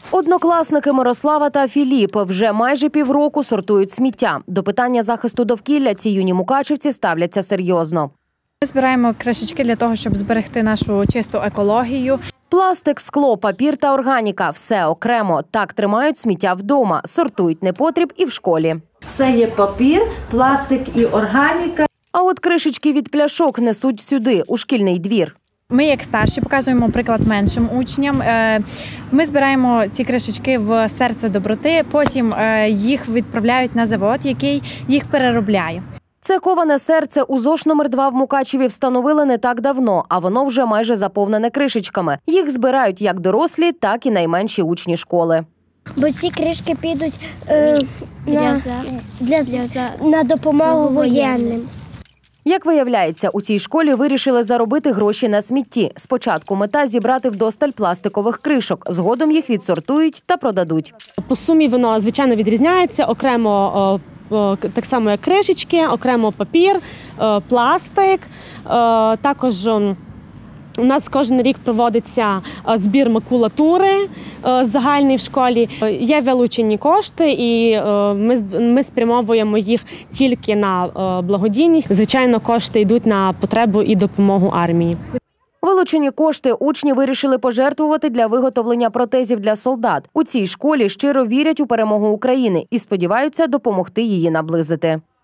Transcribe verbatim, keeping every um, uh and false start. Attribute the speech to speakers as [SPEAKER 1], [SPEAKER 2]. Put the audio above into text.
[SPEAKER 1] Однокласники Мирослава та Філіп вже майже півроку сортують сміття. До питання захисту довкілля ці юні мукачівці ставляться серйозно.
[SPEAKER 2] Ми збираємо кришечки для того, щоб зберегти нашу чисту екологію.
[SPEAKER 1] Пластик, скло, папір та органіка – все окремо. Так тримають сміття вдома, сортують непотріб і в школі.
[SPEAKER 3] Це є папір, пластик і органіка.
[SPEAKER 1] А от кришечки від пляшок несуть сюди, у шкільний двір.
[SPEAKER 2] Ми, як старші, показуємо приклад меншим учням. Ми збираємо ці кришечки в серце доброти, потім їх відправляють на завод, який їх переробляє.
[SPEAKER 1] Це коване серце у ЗОШ номер два в Мукачеві встановили не так давно, а воно вже майже заповнене кришечками. Їх збирають як дорослі, так і найменші учні школи.
[SPEAKER 4] Бо ці кришки підуть е, на, для, для, на допомогу воєнним.
[SPEAKER 1] Як виявляється, у цій школі вирішили заробити гроші на смітті. Спочатку мета – зібрати вдосталь пластикових кришок. Згодом їх відсортують та продадуть.
[SPEAKER 5] По сумі воно, звичайно, відрізняється. Окремо так само, як кришечки, окремо папір, пластик. Також у нас кожен рік проводиться збір макулатури загальний в школі. Є вилучені кошти, і ми, ми спрямовуємо їх тільки на благодійність. Звичайно, кошти йдуть на потребу і допомогу армії.
[SPEAKER 1] Вилучені кошти учні вирішили пожертвувати для виготовлення протезів для солдат. У цій школі щиро вірять у перемогу України і сподіваються допомогти її наблизити.